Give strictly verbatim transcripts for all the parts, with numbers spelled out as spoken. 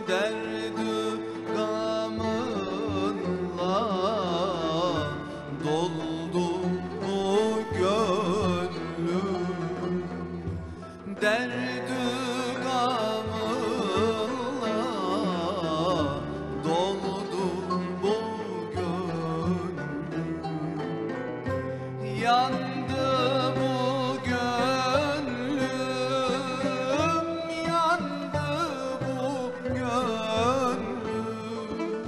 derdü gamınla doldu bu gönlüm, derdü gamınla doldu bu gönlüm. Yandı bu gönlüm, yandı bu gönlüm,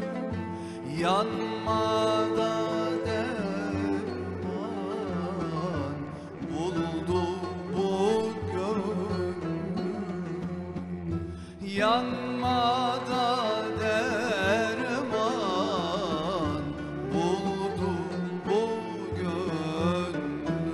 yanmada derman buldu bu gönlüm, yanmada derman buldu bu gönlüm.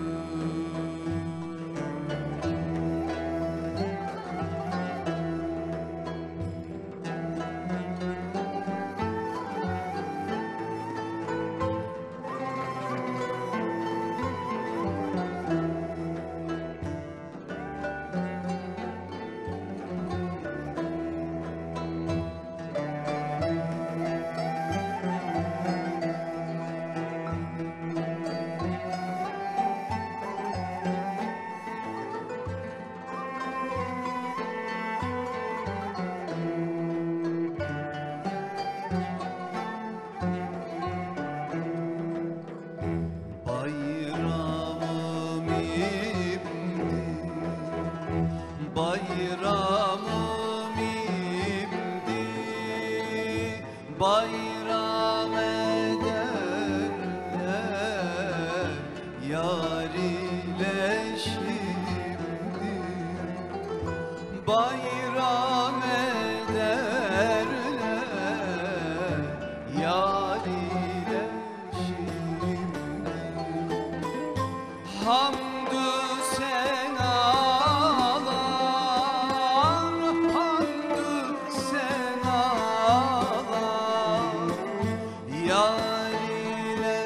Bayramım imdi, bayramım imdi, bayram ederler yar ile şimdi, bayram ederler yar ile şimdi. Hamdü senalar, hamdü senalar, yar ile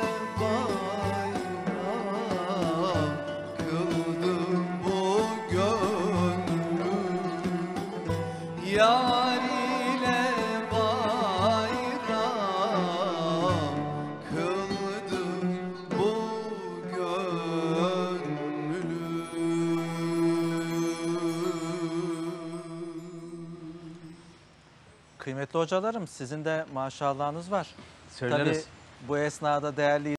bayram kıldım bu gönlüm, yar ile bayram kıldım bu Kıymetli hocalarım, sizin de maşallahınız var. Söyleriz. Tabii bu esnada değerli